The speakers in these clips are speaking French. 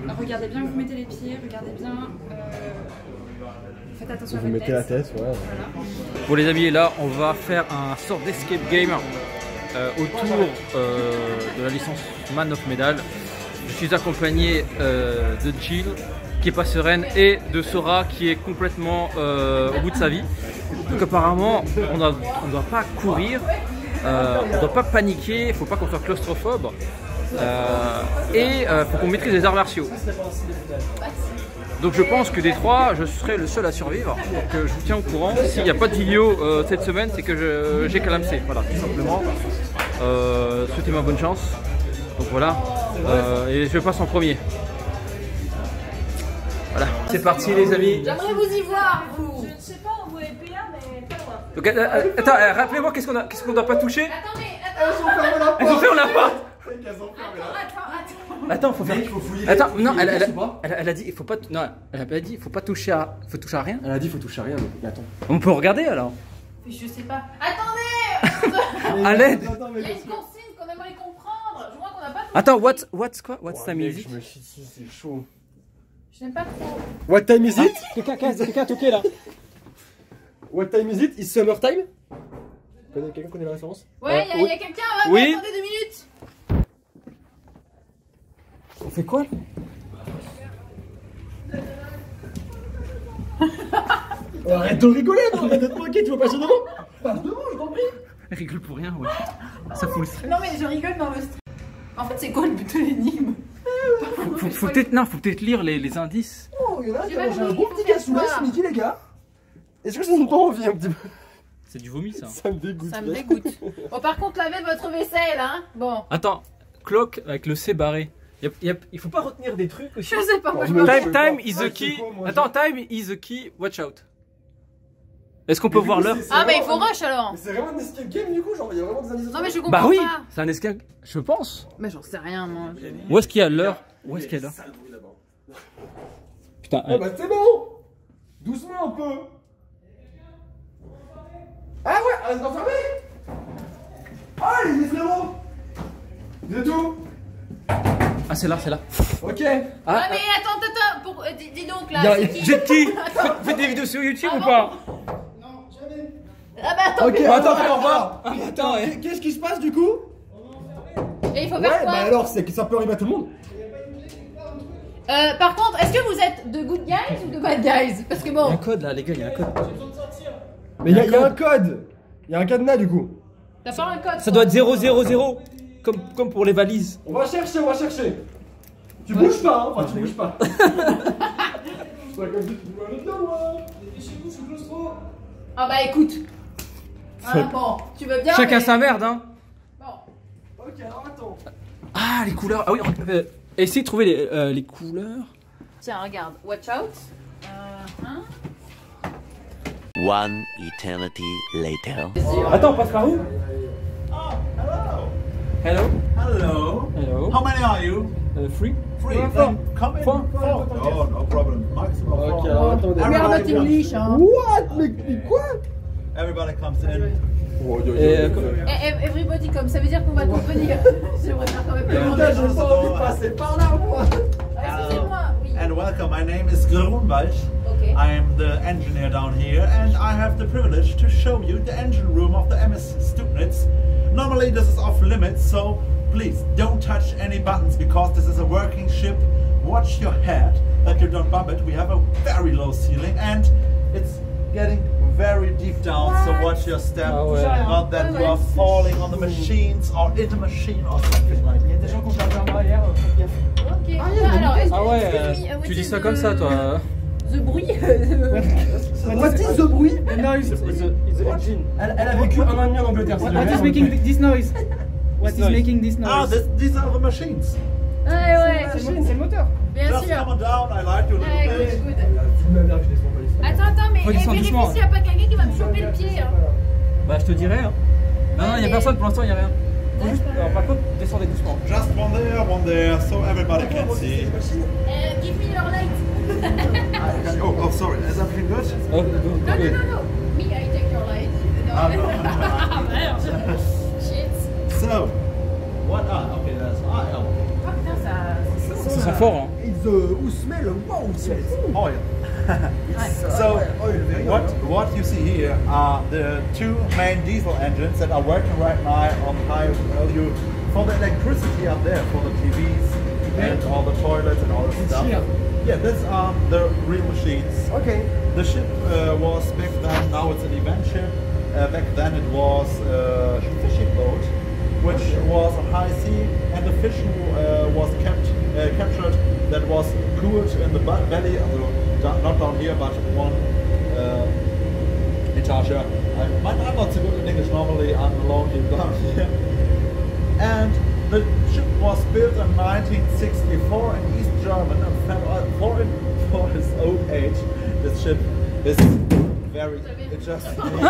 regardez bien où vous mettez les pieds, regardez bien. Faites attention à votre tête. Vous mettez la tête, ouais. Voilà. Bon les amis, là on va faire un sort d'escape game autour de la licence Man of Medan. Je suis accompagné de Jill qui est pas sereine et de Sora qui est complètement au bout de sa vie. Donc apparemment on ne doit pas courir, on ne doit pas paniquer, il faut pas qu'on soit claustrophobe et faut qu'on maîtrise les arts martiaux. Donc je pense que des trois, je serai le seul à survivre. Donc je vous tiens au courant. S'il n'y a pas de vidéo cette semaine, c'est que j'ai calamcé. Voilà, tout simplement. Souhaitez-moi bonne chance. Donc voilà. Et je passe en premier. Voilà. C'est parti les amis. J'aimerais vous y voir, vous. Je ne sais pas, on voulait PA, mais pas loin. Donc attends, rappelez-moi qu'est-ce qu'on doit pas toucher. Attendez, Elles ont fait la porte. attends. Attends, faut faire. faut fouiller. Attends, non, elle a dit il faut pas. Non, elle a pas dit il faut pas toucher à. Faut toucher à rien. Elle a dit faut toucher à rien, mais attends. On peut regarder alors. Mais je sais pas. Attendez. À l'aide. Il y a une consigne qu'on aimerait comprendre. Je vois qu'on n'a pas. Attends, what's time is it? Je me chie dessus, c'est chaud. Je n'aime pas trop. What time is it? Quelqu'un a toqué là. What time is it? Is summer time? Quelqu'un connaît la référence? Ouais, il y a quelqu'un. Oui. Attendez 2 minutes. On fait quoi là? Oh, arrête de rigoler, non, arrête de te moquer, tu vas passer devant? Passe devant, je t'en prie. Elle rigole pour rien, ouais. Ça fout le stress. Non, mais je rigole dans le stress. En fait, c'est quoi le but de l'énigme? Faut peut-être lire les indices. Oh, il y en a un qui a J'ai mangé un pas bon compris, petit cassoulet faut ce midi, les gars. Est-ce que ça donne pas envie un petit peu? C'est du vomi ça. Ça me dégoûte. Ça me dégoûte. Bon, par contre, lavez votre vaisselle, hein. Bon. Attends, clock avec le C barré. Il faut pas retenir des trucs aussi. Je sais pas, moi je me- me. Time is Ah, the key. c'est quoi, moi, Attends, time is the key. Watch out. Est-ce qu'on peut voir l'heure? Ah, mais il faut rush alors. Mais c'est vraiment un escape game du coup, genre il y a vraiment des indices. Non, mais je comprends Bah oui, pas. c'est un escape. Je pense. Mais j'en sais rien, moi. Où est-ce qu'il y a l'heure? Où est-ce qu'il y a l'heure? Sale bruit là-bas. Putain. Ah bah c'est bon. Doucement un peu. Ah ouais, reste enfermé. Ah les frérots. Vous êtes où? Ah c'est là, c'est là. Ok. Ah, mais attends, pour... dis donc là. c'est qui J'ai qui? Faites des vidéos sur YouTube ou pas? Non, jamais. Ah, bah attends. Ok, Attends, attends, au revoir. Attends, Qu'est-ce qui se passe du coup? Et il faut Ouais, faire quoi? bah alors c'est que ça peut arriver à tout le monde. Par contre, est-ce que vous êtes de good guys ou de bad guys? Parce que Il y a un bon. code là, les gars, il y a un code. Mais il y a un code. Il y a un cadenas du coup. T'as pas un code? Ça doit être 000. Comme pour les valises. On va chercher, on va chercher. Tu bouges pas, hein. Enfin, tu bouges pas. C'est pas comme si tu pouvais aller de là, ouais. Dépêchez-vous, je suis claustro. Ah, bah écoute. Hein, bon, tu veux bien. Chacun mais- sa merde, hein. Bon. Ok, alors attends. Ah, les couleurs. Ah oui, essayez de trouver les couleurs. Tiens, regarde. Watch out. Hein? One eternity later. Attends, on passe par où? Oh, hello. Hello. Hello. Hello. How many are you? Free. Three. Four. Then come in. Four. Oh, no problem. Maximum Ok, four. alors attendez. We are not Everybody comes- English, hein. What? Mais quoi? Everybody comes in. Oh, Everybody comme ça veut dire qu'on va convenir. J'aimerais bien quand même demander. Putain, j'ai pas envie de passer par là, moi. Excusez-moi, oui. And welcome. My name is Grunwald. Ok. I am the engineer down here, and I have the privilege to show you the engine room of the MS Stupnitz. Normally, this is off limits, so please don't touch any buttons because this is a working ship. Watch your head that you don't bump it. We have a very low ceiling, and it's getting very deep down. So watch your step, Ah ouais. not that you are falling on the machines or in the machine or something like that. Des gens qui ont perdu un barrière, faites gaffe. Ok. Alors, est-ce Ah ouais, excuse me, tu what dis is ça the- comme ça, toi. The bruit. What is the bruit? Noise. Elle a vécu un an et demi en Angleterre. What is making this noise? What is making this Ah, noise? these are the machines. Ouais, ouais. C'est le moteur. Bien Just sûr. come on down. I like you a Ouais, little bit. good. Ma mère, je descends pas les Attends, mais Faut qu'ils descendent vérifie doucement. s'il n'y a pas quelqu'un qui va me choper le pied. Hein. Bah, je te dirais. Hein. Non, il y a mais- personne pour l'instant, il y a rien. Faut juste, alors, par contre, descendez doucement. Just one there, so everybody can see. Give me your light. Oh, sorry. Is everything good? Oh, No. Me, I take your light. No. Ah, no. Ah, merde. Shit. So, what are? Okay, that's I. Ah putain, ça. Ça sent fort, hein. it's who smell? Wow, it smells. Oil. So what you see here are the two main diesel engines that are working right now on high value for the electricity up there for the TVs and all the toilets and all the stuff. Here. Yeah, these are the real machines. Okay. The ship was back then, now it's an event ship. Back then it was a fishing boat, which was on high sea, and the fish was captured that was cooled in the belly, not down here, but one etage. I'm not so good in English normally, I'm alone down here. And the ship was built in 1964 in East Germany, and for its old age, this ship is very, it just...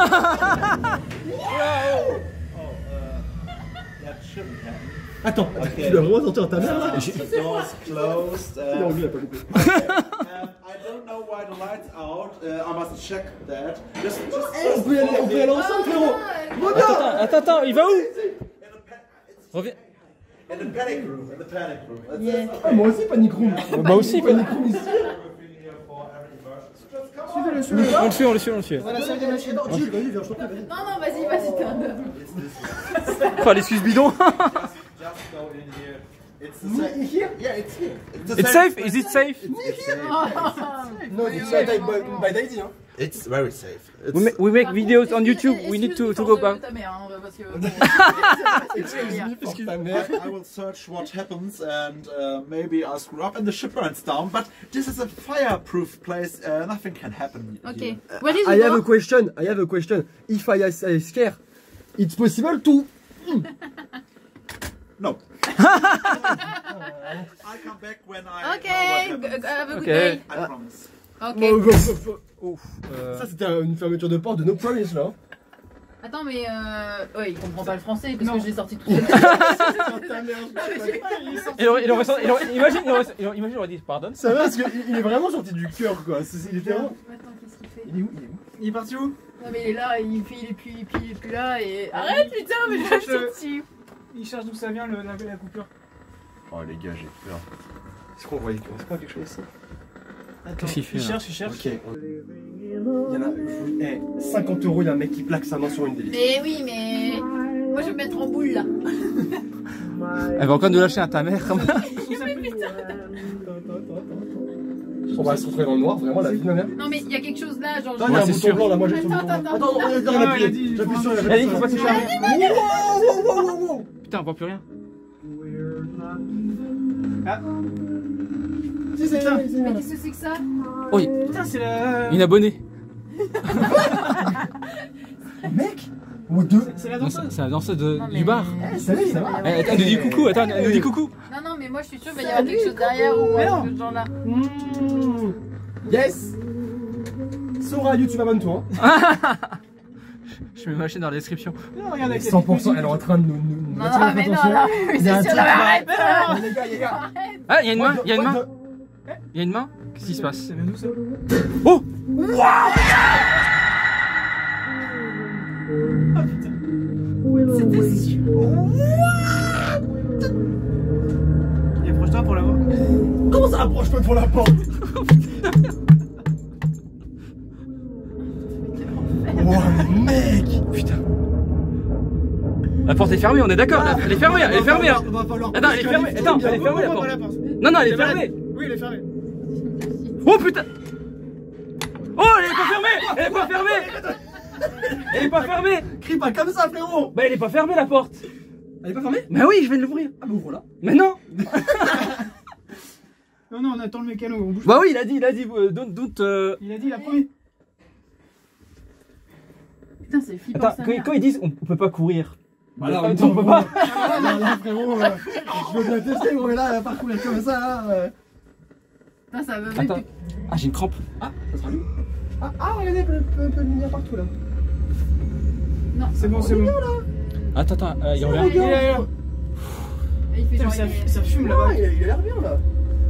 that shouldn't happen. Attends, Okay. tu dois vraiment sortir ta mère là. The door's closed. Il est anglais, il a pas compris. I don't know why the light's out. I must check that. Just On peut y aller ensemble, frérot. Attends, il va où? Reviens. In the panic room. In the panic room. Ah, moi aussi, panic room. Moi aussi, panic room ici. On le suit. Dans la salle des machines. Attends, Gilles, vas-y, viens, je t'en prie, vas-y. Non, non, vas-y, t'es un homme. Oh, l'excuse bidon. Just go in here. It's the same. Here? Yeah, it's here. It's safe? Is it safe? No, it's by the idea. It's very safe. We make videos on YouTube. We need to go back. Ta mère, hein, parce que... Excuse ta mère. I will search what happens and maybe I'll screw up and the ship burns down. But this is a fireproof place. Nothing can happen. Okay. Here. Where is I the have a door? question. If I scare, it's possible to... No. I'll come back when I Okay, know what happens. have a good Okay. day. I promise. Okay. Ça, c'était une fermeture de porte de No Promise, là. Attends, mais ouais, il comprend pas le français parce que je l'ai sorti tout seul. Imagine, il aurait dit pardon. Ça va, parce qu'il est vraiment sorti du cœur, quoi. Il était vraiment... Attends, qu'est-ce qu'il fait? Il est où? Il est parti où? Non, mais il est là, il est plus là et. Arrête, putain, mais je suis dessus. Il cherche d'où ça vient la coupure. Oh les gars, j'ai peur. Est-ce qu'on voit quelque chose ici? Qu'est-ce qu'il fait Il là? cherche, il cherche. Ok. Il y en a... 50 €, il y a un mec qui plaque sa main sur une délice. Mais oui, mais. Moi, je vais me mettre en boule là. Elle va encore nous lâcher à ta mère. On va se retrouver dans le noir, vraiment, la vie de ma mère. Non, mais il y a quelque chose là, genre. Attends, il y a un c'est bouton sûr. blanc là, moi j'ai le bouton blanc. Attends, Attends, regarde, Ah, j'appuie il a dit, sur il Elle dit qu'il faut pas toucher. Wow. Putain, on voit plus rien. Ah, C'est ça, Mais qu'est-ce que c'est que ça? Oh, putain, c'est la. une abonnée. Mec, what the... C'est la Non, danseuse. c'est la danseuse Non, mais- du bar. Salut, ça va? Elle nous dit coucou, attends, elle nous dit coucou. Non, mais moi je suis sûre qu'il va y avoir quelque chose derrière ou Mais non. quelque chose genre là. Yes. Sora, YouTube, abonne-toi. Je mets ma chaîne dans la description. Non, regarde avec 100%, elle est en train de nous Non, attirer non, mais non, l'attention. non, mais Il y a un c'est sûr, truc là. arrête. Les gars. Ah, il y a une main, il y a une What main. the- Il y a une main. Qu'est-ce qui se passe? Ça vient d'où ça? Oh! C'était sûr. Et approche-toi pour la voir. Comment ça approche-toi pour la porte? Oh mec! Putain. La porte est fermée, on est d'accord? Elle est fermée, elle est fermée. Hein. Va falloir... Attends, elle est fermée. Attends, elle est fermée la porte. Non, non, elle est fermée. Oui, elle est fermée. Oh putain! Oh, elle est pas fermée! Elle est pas fermée! Elle est pas fermée! Crie pas comme ça, frérot! Bah, elle est pas fermée la porte! Elle est pas fermée? Bah oui, je vais l'ouvrir! Ah bah ouvre-la. Mais non! Non, non, on attend le mécano, on bouge. Bah oui, il a dit, don't. Il a dit, il a promis. Putain, c'est flippant Attends, sa mère. quand ils disent on peut pas courir. Bah là, on peut pas. Là, frérot, je veux bien tester, gros, mais là, parcourir comme ça, là... Putain, ça va Attends. Ah, j'ai une crampe. Ah, ça sera lui. Ah, regardez, un peu de lumière partout, là. Non, C'est bon, c'est bon. Attends, il revient. Il est là. il fait Putain, genre. ça fume là-bas. Il a l'air bien, là.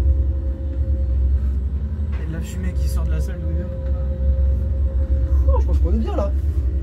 Il y a de la fumée qui sort de la salle d'où il vient. Oh, je pense qu'on est bien, là.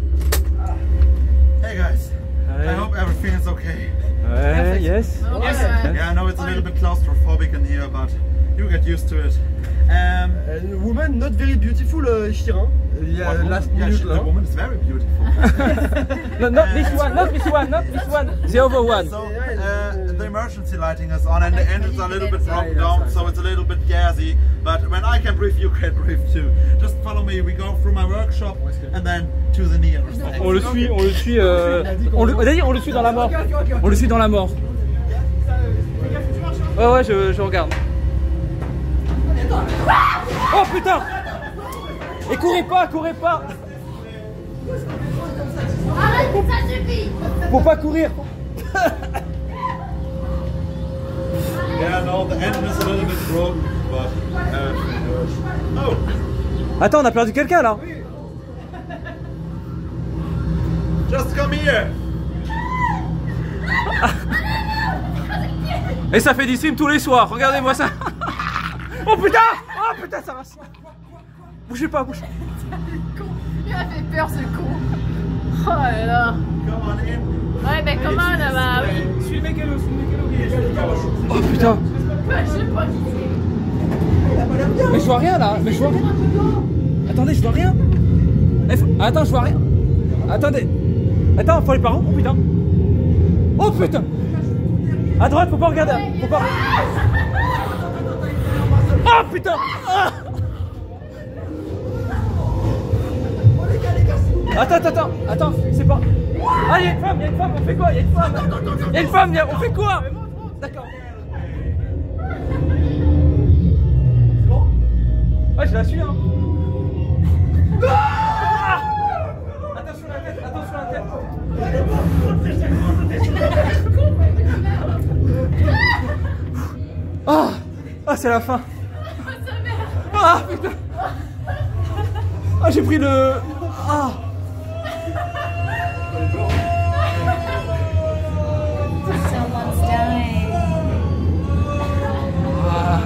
Hey guys, I hope everything is okay. Ouais, yes. Ouais, Yes. ouais. Yeah, I know it's a little bit claustrophobic in here, but You get used to it. Woman not very beautiful, Shirin. Il y a last minute the là. woman is very beautiful. No, not this one, not this one, not this one. The other one. So the emergency lighting is on and the engines are a little bit broken down, so it's a little bit gassy. But when I can breathe, you can breathe too. Just follow me. We go through my workshop and then to the nearest. On le suit, on le suit. On le suit dans la mort. On le suit dans la mort. Ouais, ouais, je regarde. Oh putain! Et courez pas, courez pas! Arrête, ça suffit. Faut pas courir! Yeah, no, the engine is a little bit broken, but oh. Attends, on a perdu quelqu'un là! Just come here. Et ça fait du stream tous les soirs, regardez-moi ça! Oh putain! Oh putain, ça va! Bougez pas, bougez! Il a fait peur ce con. Oh là là. Come on in. Ouais, mais comment là-bas? Oui. Suis le mécano, suis le mécano. Oh putain! Je sais pas qui c'est. Mais je vois rien là! Mais je vois rien! Attendez, je vois rien! Attends, je vois rien! Attendez! Attends, faut aller par où? Oh putain! Oh putain! À droite, faut pas regarder! Faut pas... Oh putain! Ah! Attends, c'est pas... Ah, il y a une femme, on fait quoi? Il y a une femme, on fait quoi? D'accord. C'est bon? Ouais, je la suis, hein. Ah! Attention la tête, Ah, c'est la fin. Ah, putain. Ah, j'ai pris le... Ah. Someone's dying. Ah.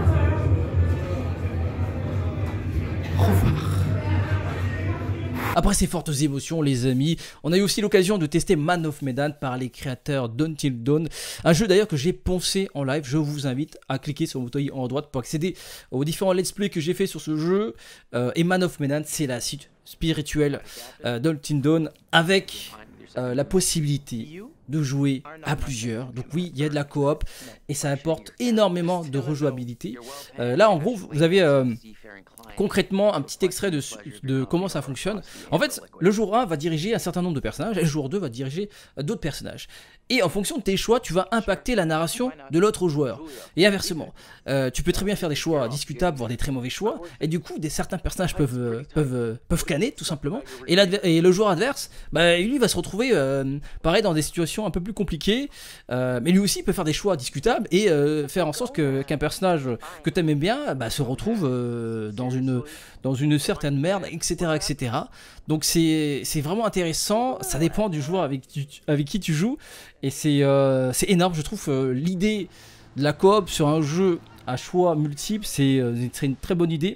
Après ces fortes émotions, les amis, on a eu aussi l'occasion de tester Man of Medan par les créateurs d'Until Dawn. Un jeu d'ailleurs que j'ai poncé en live. Je vous invite à cliquer sur le bouton en haut à droite pour accéder aux différents let's play que j'ai fait sur ce jeu. Et Man of Medan, c'est la suite spirituelle d'Until Dawn avec la possibilité de jouer à plusieurs. Donc oui, il y a de la coop et ça apporte énormément de rejouabilité. Là, en gros, vous avez... concrètement un petit extrait de comment ça fonctionne. En fait, le jour 1 va diriger un certain nombre de personnages et le jour 2 va diriger d'autres personnages. Et en fonction de tes choix, tu vas impacter la narration de l'autre joueur. Et inversement, tu peux très bien faire des choix discutables, voire des très mauvais choix. Et du coup, certains personnages peuvent canner, tout simplement. Et le joueur adverse, bah, lui va se retrouver pareil dans des situations un peu plus compliquées. Mais lui aussi peut faire des choix discutables et faire en sorte qu'un personnage que tu aimais bien bah, se retrouve dans une certaine merde, etc. etc. Donc c'est vraiment intéressant, ça dépend du joueur avec qui tu joues, et c'est énorme, je trouve. L'idée de la coop sur un jeu à choix multiples, c'est une très bonne idée.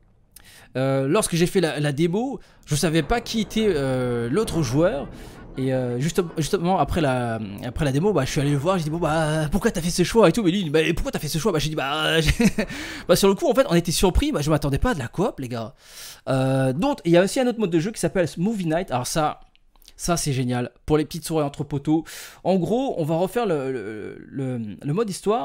Lorsque j'ai fait la démo, je savais pas qui était l'autre joueur. Et justement après la démo, bah, je suis allé le voir, j'ai dit bon bah pourquoi t'as fait ce choix et tout, mais lui il dit bah pourquoi t'as fait ce choix, bah j'ai dit bah, bah sur le coup en fait on était surpris, bah je m'attendais pas à de la coop les gars. Donc il y a aussi un autre mode de jeu qui s'appelle Movie Night. Alors ça c'est génial pour les petites soirées entre poteaux. En gros on va refaire le mode histoire,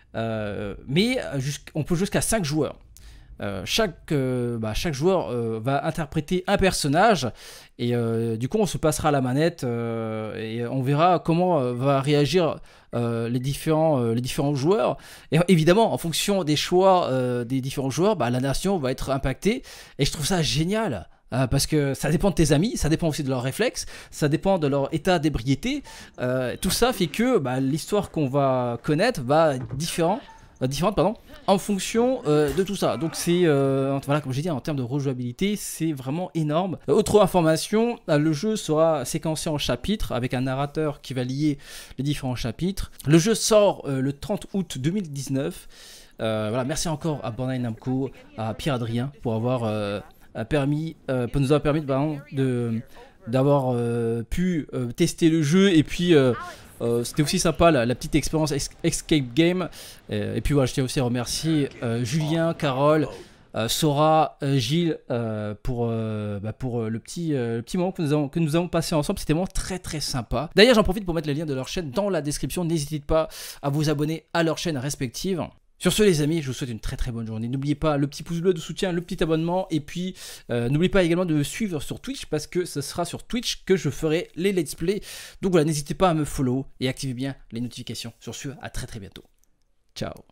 mais on peut jouer jusqu'à 5 joueurs. Chaque joueur va interpréter un personnage et du coup on se passera la manette et on verra comment va réagir les différents joueurs. Et évidemment en fonction des choix des différents joueurs, bah, la nation va être impactée et je trouve ça génial. Parce que ça dépend de tes amis, ça dépend aussi de leurs réflexes, ça dépend de leur état d'ébriété. Tout ça fait que bah, l'histoire qu'on va connaître va être différente en fonction de tout ça. Donc c'est voilà, comme j'ai dit, en termes de rejouabilité, c'est vraiment énorme. Autre information, le jeu sera séquencé en chapitres avec un narrateur qui va lier les différents chapitres. Le jeu sort le 30 août 2019. Voilà, merci encore à Bandai Namco, à Pierre Adrien pour avoir nous avoir permis d'avoir pu tester le jeu et puis C'était aussi sympa la petite expérience Escape Game. Et puis voilà, je tiens aussi à remercier Julien, Carole, Sora, Gilles pour le petit moment que nous avons passé ensemble. C'était vraiment très sympa. D'ailleurs, j'en profite pour mettre les liens de leur chaîne dans la description. N'hésitez pas à vous abonner à leur chaîne respective. Sur ce les amis, je vous souhaite une très bonne journée. N'oubliez pas le petit pouce bleu de soutien, le petit abonnement. Et puis n'oubliez pas également de me suivre sur Twitch, parce que ce sera sur Twitch que je ferai les let's play. Donc voilà, n'hésitez pas à me follow et activez bien les notifications. Sur ce, à très bientôt. Ciao.